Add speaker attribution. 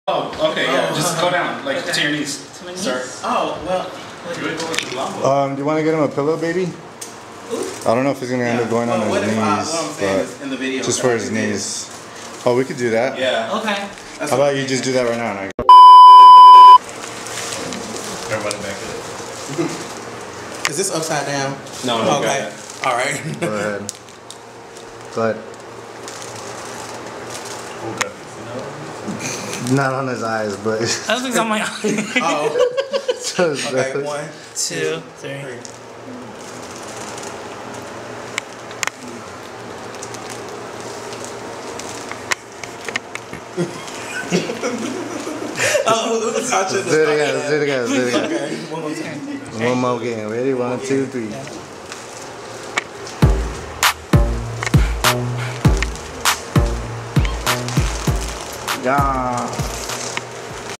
Speaker 1: Oh, okay, yeah. Just go down, like to your knees.
Speaker 2: To my knees?
Speaker 1: Start.
Speaker 2: Oh, well.
Speaker 1: You would go with the long
Speaker 3: do you want to get him a pillow, baby? I don't know if he's gonna end up going on his knees,
Speaker 1: what I'm saying is in the video,
Speaker 3: just for his knees. Oh, we could do that.
Speaker 1: Yeah.
Speaker 2: Okay.
Speaker 3: How about you just do that right now? And I go.
Speaker 1: Everybody back at it.
Speaker 4: Is this upside down?
Speaker 1: No, no.
Speaker 4: Okay. All right.
Speaker 3: Go ahead. Go ahead. Not on his eyes, but.
Speaker 2: I don't think it's on my eye.
Speaker 4: Oh.
Speaker 3: So
Speaker 4: okay, 1,
Speaker 2: 2, 3.
Speaker 4: Oh, I should
Speaker 3: do it again, let's do it again, let's do it again.
Speaker 4: Okay, one more time.
Speaker 3: One more game. Ready? 1, 2, 3. Yeah.